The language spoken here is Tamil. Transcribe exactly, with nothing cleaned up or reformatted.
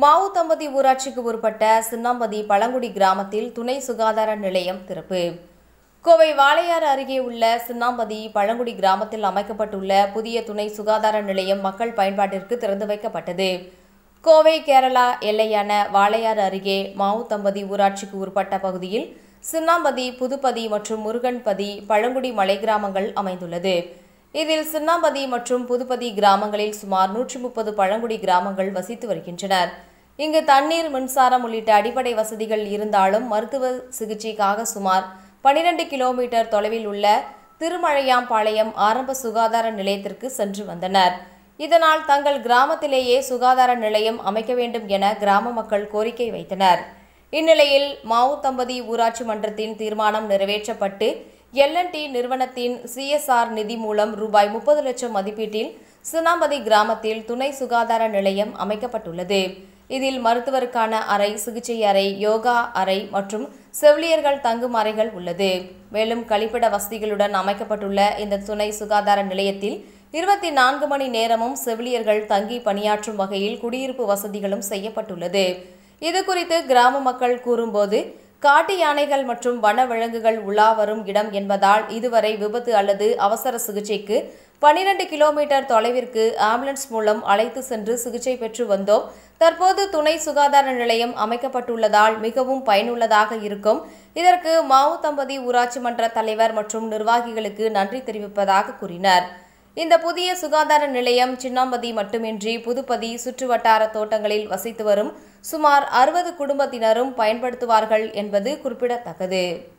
மாவு தம்பதி ஊராட்சிக்கு உட்பட்ட சின்னாம்பதி பழங்குடி கிராமத்தில் துணை சுகாதார நிலையம் திறப்பு. கோவை வாளையாறு அருகே உள்ள சின்னாம்பதி பழங்குடி கிராமத்தில் அமைக்கப்பட்டுள்ள புதிய துணை சுகாதார நிலையம் மக்கள் பயன்பாட்டிற்கு திறந்து வைக்கப்பட்டது. கோவை கேரளா எல்லையான வாளையாறு அருகே மாவு தம்பதி ஊராட்சிக்கு உட்பட்ட பகுதியில் சின்னாம்பதி, புதுப்பதி மற்றும் முருகன்பதி பழங்குடி மலை கிராமங்கள் அமைந்துள்ளது. இதில் சின்னாம்பதி மற்றும் புதுப்பதி கிராமங்களில் சுமார் நூற்றி முப்பது பழங்குடி கிராமங்கள் வசித்து வருகின்றனர். இங்கு தண்ணீர், மின்சாரம் உள்ளிட்ட அடிப்படை வசதிகள் இருந்தாலும் மருத்துவ சிகிச்சைக்காக சுமார் பனிரெண்டு கிலோமீட்டர் தொலைவில் உள்ள திருமழையாம்பாளையம் ஆரம்ப சுகாதார நிலையத்திற்கு சென்று வந்தனர். இதனால் தங்கள் கிராமத்திலேயே சுகாதார நிலையம் அமைக்க வேண்டும் என கிராம மக்கள் கோரிக்கை வைத்தனர். இந்நிலையில் மாவு தம்பதி ஊராட்சி மன்றத்தின் தீர்மானம் நிறைவேற்றப்பட்டு எல் அண்ட் டி நிறுவனத்தின் சி எஸ் ஆர் நிதி மூலம் ரூபாய் முப்பது லட்சம் மதிப்பீட்டில் சின்னாம்பதி கிராமத்தில் துணை சுகாதார நிலையம் அமைக்கப்பட்டுள்ளது. இதில் மருத்துவருக்கான அறை, சிகிச்சை அறை, யோகா அறை மற்றும் செவிலியர்கள் தங்கும் அறைகள் உள்ளது. மேலும் கழிப்பிட வசதிகளுடன் அமைக்கப்பட்டுள்ள இந்த துணை சுகாதார நிலையத்தில் இருபத்தி நான்கு மணி நேரமும் செவிலியர்கள் தங்கி பணியாற்றும் வகையில் குடியிருப்பு வசதிகளும் செய்யப்பட்டுள்ளது. இதுகுறித்து கிராம மக்கள் கூறும்போது, காட்டு யானைகள் மற்றும் வன விலங்குகள் உலா வரும் இடம் என்பதால் இதுவரை விபத்து அல்லது அவசர சிகிச்சைக்கு பனிரெண்டு கிலோமீட்டர் தொலைவிற்கு ஆம்புலன்ஸ் மூலம் அழைத்து சென்று சிகிச்சை பெற்று வந்தோம். தற்போது துணை சுகாதார நிலையம் அமைக்கப்பட்டுள்ளதால் மிகவும் பயனுள்ளதாக இருக்கும். இதற்கு மாவு தம்பதி ஊராட்சி மன்ற தலைவர் மற்றும் நிர்வாகிகளுக்கு நன்றி தெரிவிப்பதாக கூறினார். இந்த புதிய சுகாதார நிலையம் சின்னாம்பதி மட்டுமின்றி புதுப்பதி சுற்றுவட்டார தோட்டங்களில் வசித்து வரும் சுமார் அறுபது குடும்பத்தினரும் பயன்படுத்துவார்கள் என்பது குறிப்பிடத்தக்கது.